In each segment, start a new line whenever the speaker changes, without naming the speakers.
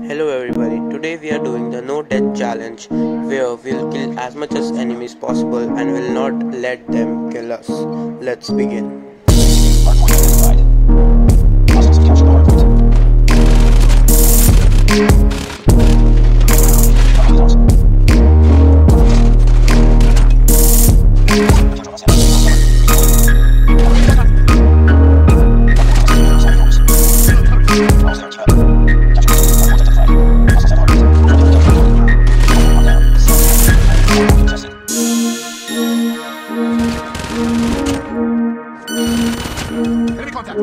Hello everybody, today we are doing the no death challenge where we'll kill as much as enemies possible and will not let them kill us. Let's begin.
Enemy contact!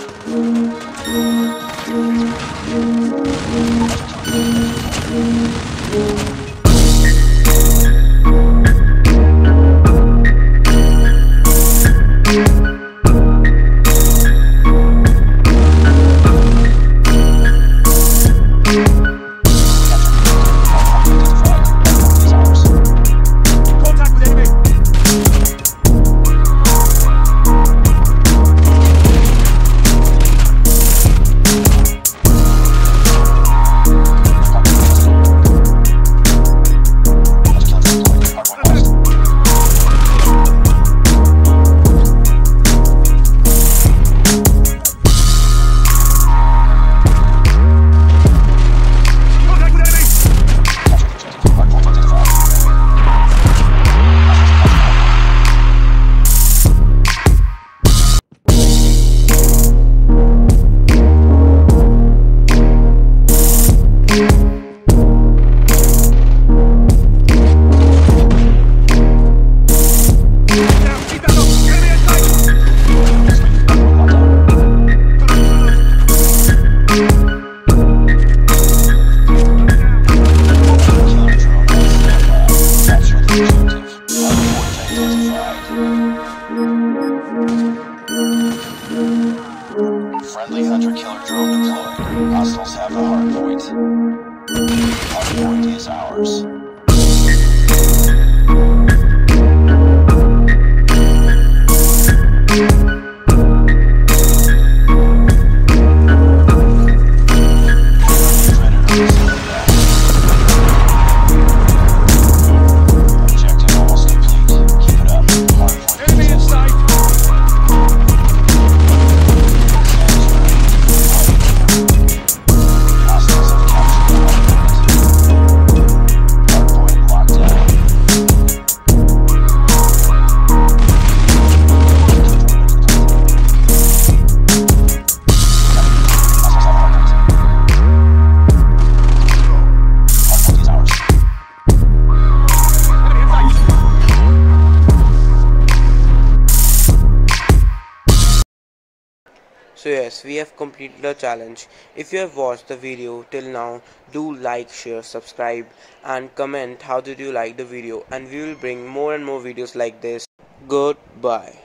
Friendly hunter-killer drone deployed. Hostiles have the hard point. Hard point is ours. Objective almost complete. Keep it up. Hard point.
Enemy in sight!
Hostiles have captured the hard point. Hard point locked down. Hostiles have hard point. Hard point is ours.
Enemy in sight!
So yes, we have completed the challenge. If you have watched the video till now, do like, share, subscribe and comment how did you like the video, and we will bring more and more videos like this. Goodbye.